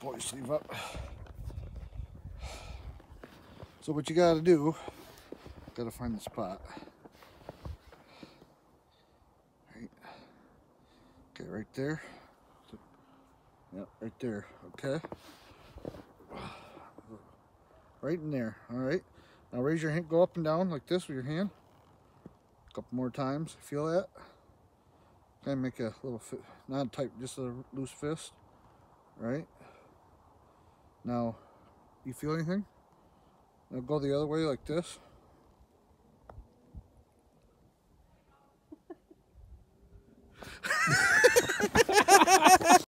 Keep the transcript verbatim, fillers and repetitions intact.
pull your sleeve up. So what you got to do, got to find the spot. Right. Okay, right there. Yep, right there. Okay. Right in there. All right. Now raise your hand, go up and down like this with your hand. A couple more times. Feel that? Kind of make a little, not tight, just a loose fist. Right. Now, you feel anything? Now go the other way like this.